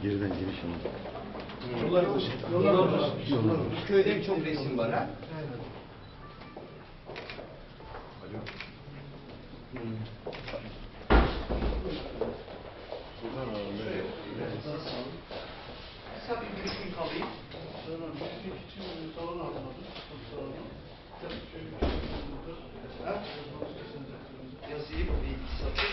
Geriden giriş ama. Yollar. Köyde çok resim var ha. Evet. Kısa bir briefing alayım. Ha? Yazayım bir iki satır.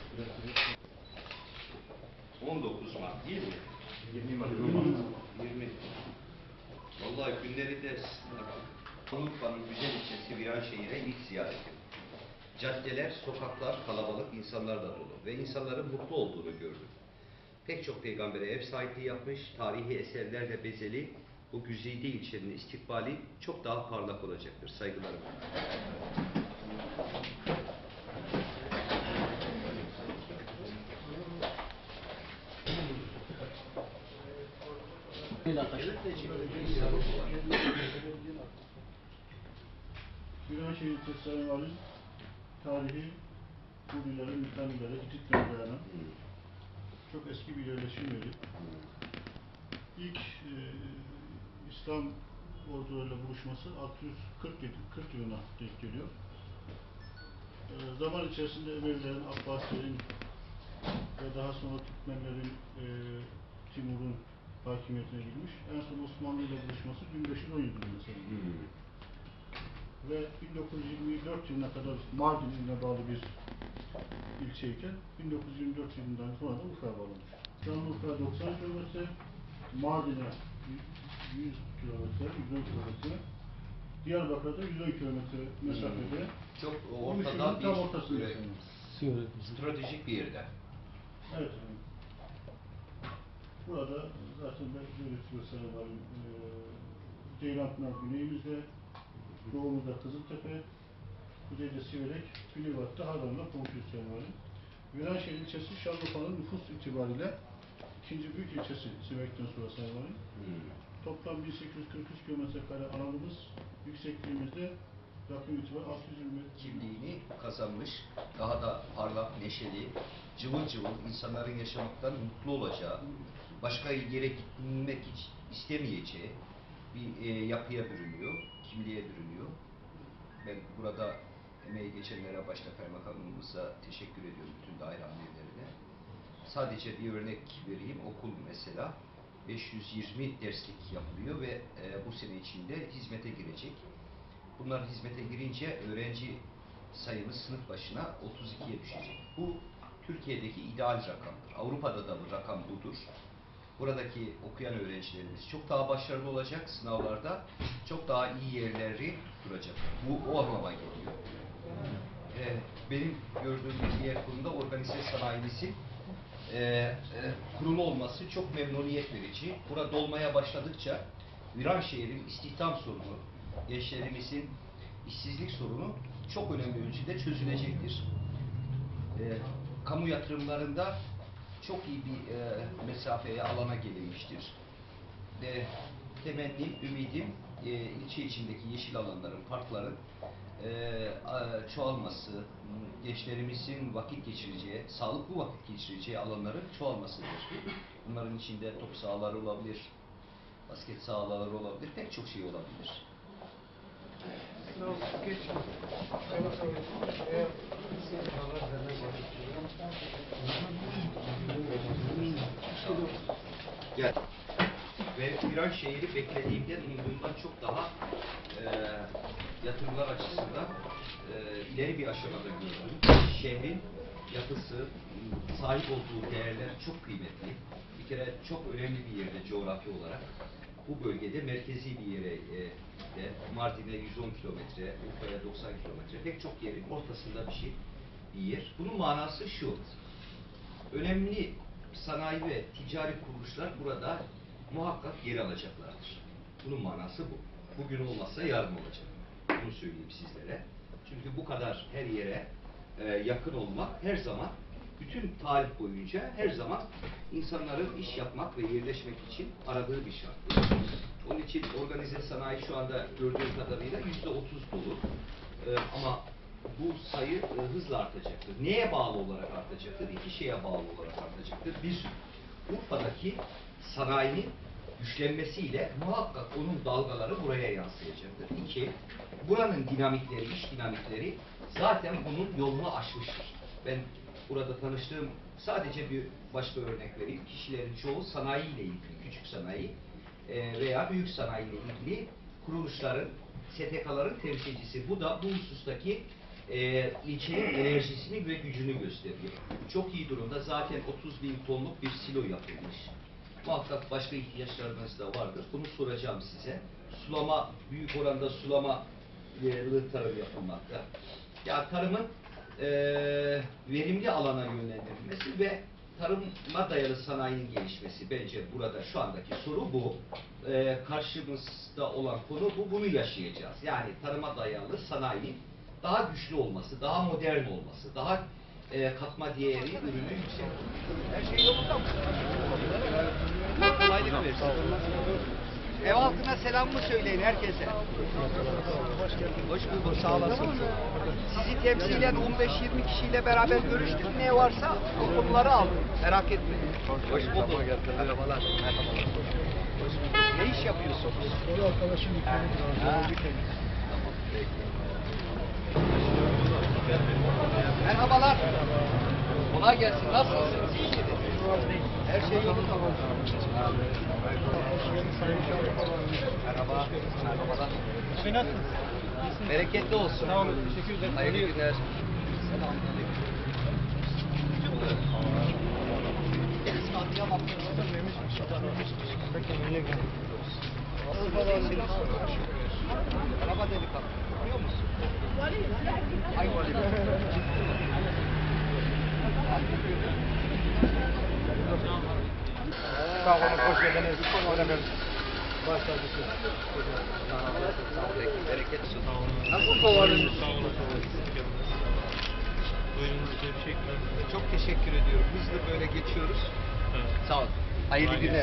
19 Mart değil mi? 20 Mart. 20. Vallahi günleri de Urfa'nın güzel ilçesi Viranşehir'e ilk ziyaretim. Caddeler, sokaklar kalabalık, insanlarla dolu ve insanların mutlu olduğunu gördüm. Pek çok peygambere ev sahipliği yapmış, tarihi eserlerle bezeli bu güzide ilçenin istikbali çok daha parlak olacaktır. Saygılarım. Viranşehir ilçesi Sayın Valim, tarihi Kulileri, Mükanilere, Hititler'e dayanan çok eski bir yerleşim yeri. İlk İslam ordularıyla buluşması 640 yılına denk geliyor. Zaman içerisinde Emevilerin, Abbasilerin ve daha sonra Türkmenlerin, Timur'un hakimiyetine girmiş. En son Osmanlı ile buluşması 1517 yılında sayılıyor. Ve 1924 yılına kadar Mardin iline bağlı bir ilçeyken 1924 yılından sonra da Urfa'ya bağlanmış. Şanlıurfa'ya 90 kilometre, Mardin'e 100 kilometre, 110 kilometre, Diyarbakır'da 110 kilometre mesafede. Çok ortada tam ortasında. Stratejik bir yerde. Evet. Burada zaten belirtiyor Sayın Valim, Ceylanpınar güneyimizde, doğumuzda Kızıltepe, kuzeyde Siverek, Güneybatı'da Harran'la komşuyuz Sayın Valim. Viranşehir ilçesi Şanlıurfa'nın nüfus itibariyle ikinci büyük ilçesi Siverek'ten sonra Sayın Valim. Toplam 1843 km² alanımız, yüksekliğimizde rakım itibariyle 620 Kimliğini kazanmış, daha da parlak, neşeli, cıvıl cıvıl insanların yaşamaktan mutlu olacağı, başka yere gitmek hiç istemeyeceği bir yapıya bürünüyor, kimliğe bürünüyor. Ben burada emeği geçenlere, başta kaymakamımıza teşekkür ediyorum, bütün daire amirlerine. Sadece bir örnek vereyim, okul mesela 520 derslik yapılıyor ve bu sene içinde hizmete girecek. Bunlar hizmete girince öğrenci sayımız sınıf başına 32'ye düşecek. Bu Türkiye'deki ideal rakamdır. Avrupa'da da bu rakam budur. Buradaki okuyan öğrencilerimiz çok daha başarılı olacak sınavlarda, çok daha iyi yerleri kuracak. Bu o anlama geliyor. Benim gördüğüm bir diğer konuda organize sanayimizin kurulu olması çok memnuniyet verici. Burada dolmaya başladıkça Viranşehir'in istihdam sorunu, gençlerimizin işsizlik sorunu çok önemli ölçüde çözülecektir. Kamu yatırımlarında çok iyi bir mesafeye, alana gelinmiştir. Temennim, ümidim ilçe içindeki yeşil alanların, parkların çoğalması, gençlerimizin vakit geçireceği, sağlıklı vakit geçireceği alanların çoğalmasıdır. Bunların içinde top sahaları olabilir, basket sahaları olabilir, pek çok şey olabilir. Gel. Ve Viranşehir'i beklediğimden, umduğumdan çok daha yatırımlar açısından ileri bir aşamada gördüm. Şehrin yapısı, sahip olduğu değerler çok kıymetli. Bir kere çok önemli bir yerde coğrafi olarak. Bu bölgede merkezi bir yere de Mardin'e 110 kilometre, Urfa'ya 90 kilometre, pek çok yerin ortasında bir yer. Bunun manası şu: önemli sanayi ve ticari kuruluşlar burada muhakkak yer alacaklardır. Bunun manası bu. Bugün olmazsa yarın olacak. Bunu söyleyeyim sizlere. Çünkü bu kadar her yere yakın olmak her zaman, bütün tarih boyunca her zaman insanların iş yapmak ve yerleşmek için aradığı bir şarttır. Onun için organize sanayi şu anda gördüğüm kadarıyla %30 dolu. Ama bu sayı hızla artacaktır. Neye bağlı olarak artacaktır? İki şeye bağlı olarak artacaktır. Bir, Urfa'daki sanayinin güçlenmesiyle muhakkak onun dalgaları buraya yansıyacaktır. 2, buranın dinamikleri, iş dinamikleri zaten bunun yolunu aşmıştır. Ben burada tanıştığım sadece bir başka örnek vereyim. Kişilerin çoğu sanayiyle ilgili, küçük sanayi veya büyük sanayiyle ilgili kuruluşların, STK'ların temsilcisi. Bu da bu husustaki ilçenin enerjisini ve gücünü gösteriyor. Çok iyi durumda. Zaten 30.000 tonluk bir silo yapılmış. Muhakkak başka ihtiyaçlarınız da vardır. Bunu soracağım size. Sulama, büyük oranda sulama tarım yapılmakta. Ya tarımın verimli alana yönlendirilmesi ve tarıma dayalı sanayinin gelişmesi bence burada şu andaki soru bu. Karşımızda olan konu bu. Bunu yaşayacağız. Yani tarıma dayalı sanayinin daha güçlü olması, daha modern olması, daha katma değeri, ürünü yüksek. Her şey yolunda mı? Kolaylık versin. Ev halkına selamımı söyleyin herkese. Hoş bulduk, sağ olasın. Sizi temsilen 15-20 kişiyle beraber görüştük. Ne varsa o konuları aldım. Merak etmeyin. Hoş bulduk. Merhabalar. Hoş bulduk. Ne iş yapıyorsunuz? Onu arkadaşım Merhabalar. Kolay gelsin. Nasılsınız? İyi misiniz? Her şey yolunda mı? Merhaba. Merhabalar. Nasılsınız? Bereketli olsun. Sağ olun. Teşekkür ederim. Hayırlı günler. Merhaba delikanlı. Biliyor musun? Ay vali. Sağ olun. Hoş geldiniz. Bereket olsun. Nasıl kovalıyorsunuz? Çok teşekkür ediyorum. Hızlı böyle geçiyoruz. Sağ olun. Hayırlı günler.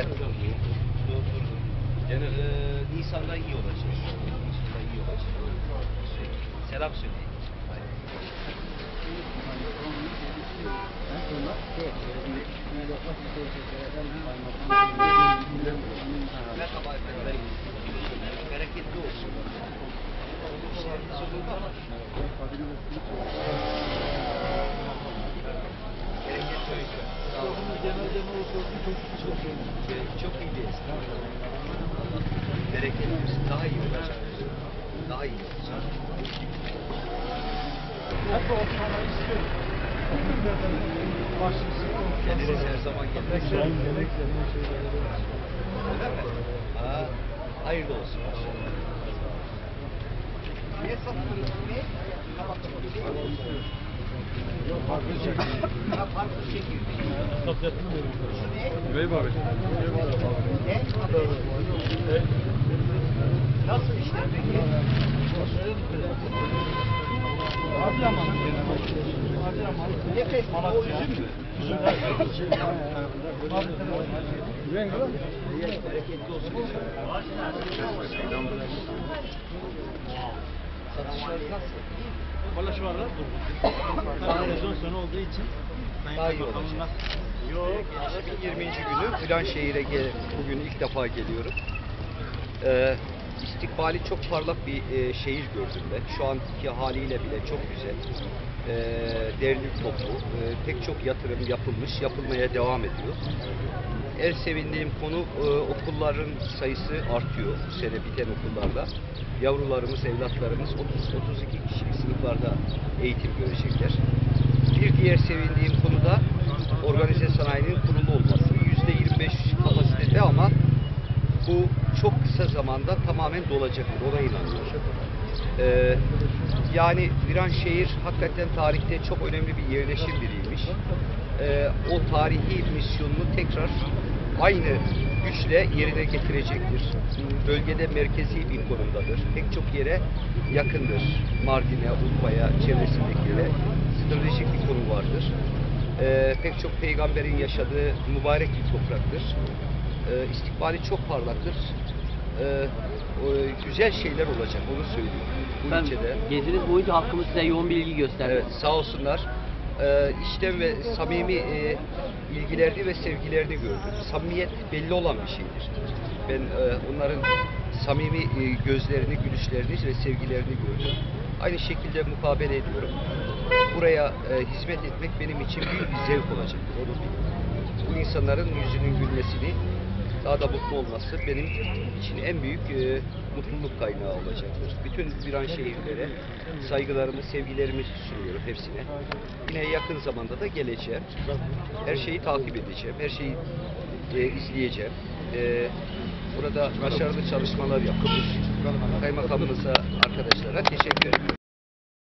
Nisan'da iyi olacak. Nisan'da iyi olacak. Selam söyleyin. Merhaba efendim. Bereketli olsun. İşleriniz yolunda mı? Bereketli olsun. Sağ olun. Çok iyi bir eski. Bereketli olsun. Daha iyi olacak. Daha iyi olacak. Hep olmayı istiyorum. Geliriz her zaman geliriz. Öyle mi? Ha, hayırlı olsun. Ne satıyoruz? Ne? Farklı çekirdeği. Farklı çekirdeği. Satacağını veriyorum. Ne? Üvey abi. Ne? Nasıl işler peki? Adıyaman. Nefes. O üzüm mü? Bereketli olsun. Satışlarınız nasıl? Valla şu aralar durgun. Sezon sonu olduğu için Daha iyi olacak. Yok. 20. günü Bülentşehir'e bugün ilk defa geliyorum. İstikbali çok parlak bir şehir gördüm ben. Şu anki haliyle bile çok güzel. Derli toplu. Pek çok yatırım yapılmış, yapılmaya devam ediyor. En sevindiğim konu okulların sayısı artıyor. Bu sene biten okullarda. Yavrularımız, evlatlarımız 30-32 kişilik sınıflarda eğitim görecekler. Bir diğer sevindiğim konu da organize sanayinin kurulu olması. %25 kapasitede ama bu çok kısa zamanda tamamen dolacaktır. Ona inanıyorum. Yani Viranşehir hakikaten tarihte çok önemli bir yerleşim biriymiş. O tarihi misyonunu tekrar aynı güçle yerine getirecektir. Bölgede merkezi bir konumdadır. Pek çok yere yakındır. Mardin'e, Urfa'ya, çevresindekilere stratejik bir konu vardır. Pek çok peygamberin yaşadığı mübarek bir topraktır. İstikbali çok parlaktır. Güzel şeyler olacak, onu söyleyeyim. Bu ilçede. Geziniz boyunca halkımız size yoğun bir ilgi gösterdi. Evet, sağ olsunlar. içten ve samimi ilgilerini ve sevgilerini gördüm. Samimiyet belli olan bir şeydir. Ben onların samimi gözlerini, gülüşlerini ve sevgilerini gördüm. Aynı şekilde mukabele ediyorum. Buraya hizmet etmek benim için büyük bir zevk olacaktır. Onu bilin. Bu insanların yüzünün gülmesini, daha da mutlu olması benim için en büyük mutluluk kaynağı olacaktır. Bütün Viranşehirlilere saygılarımı, sevgilerimi sunuyorum hepsine. Yine yakın zamanda da geleceğim. Her şeyi takip edeceğim, her şeyi izleyeceğim. Burada başarılı çalışmalar yapıyoruz. Kaymakamımıza, arkadaşlara teşekkür ederim.